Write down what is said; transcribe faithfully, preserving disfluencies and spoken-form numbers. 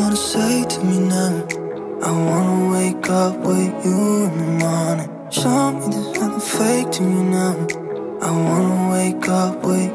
more to say to me now. I wanna wake up with you in the morning. Show me there's nothing fake to me now. I wanna wake up with